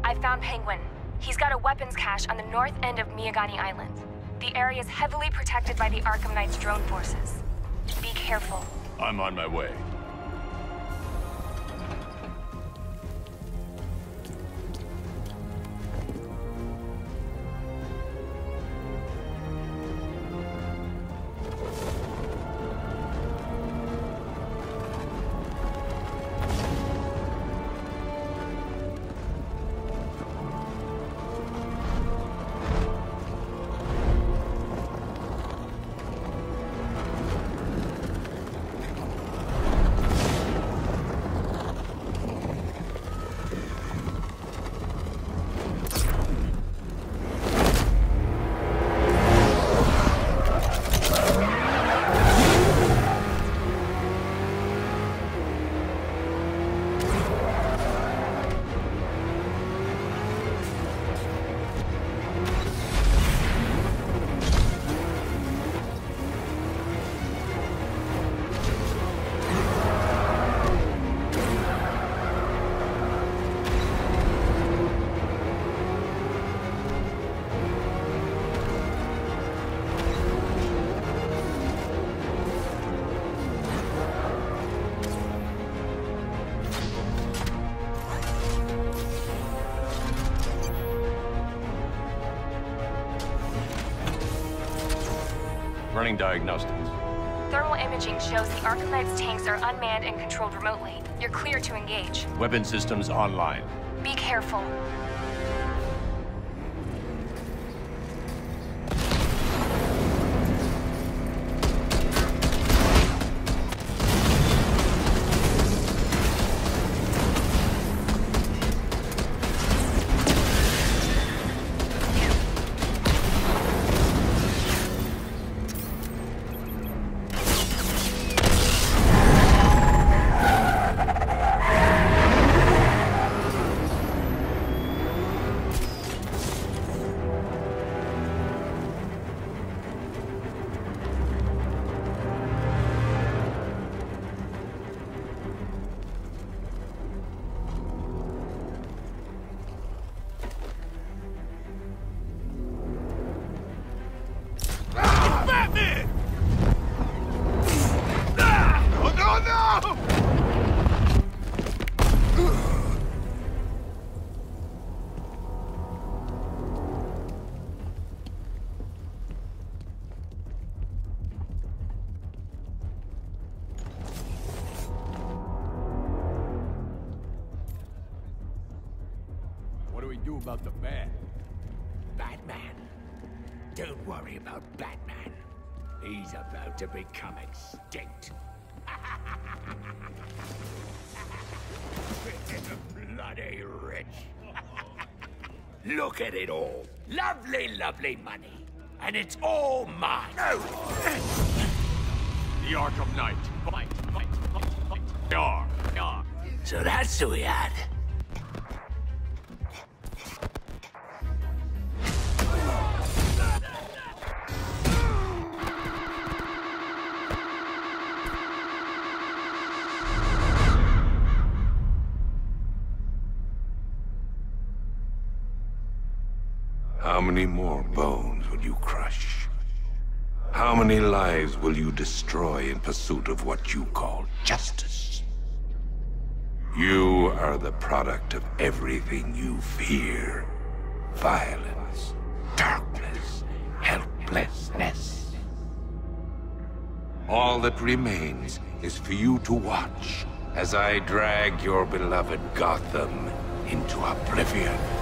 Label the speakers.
Speaker 1: I found Penguin. He's got a weapons cache on the north end of Miyagani Island. The area is heavily protected by the Arkham Knight's drone forces. Be careful.
Speaker 2: I'm on my way. Running diagnostics.
Speaker 1: Thermal imaging shows the Arkham Knight's tanks are unmanned and controlled remotely. You're clear to engage.
Speaker 2: Weapon systems online.
Speaker 1: Be careful.
Speaker 3: What do we do about the man?
Speaker 4: Batman. Don't worry about Batman. He's about to become extinct. Bloody rich. Look at it all. Lovely, lovely money. And it's all mine. No!
Speaker 2: The Arkham Knight. Fight, fight, fight, fight. Yar, yar.
Speaker 4: So that's who we had.
Speaker 5: How many more bones will you crush? How many lives will you destroy in pursuit of what you call justice? You are the product of everything you fear. Violence, darkness, helplessness. All that remains is for you to watch as I drag your beloved Gotham into oblivion.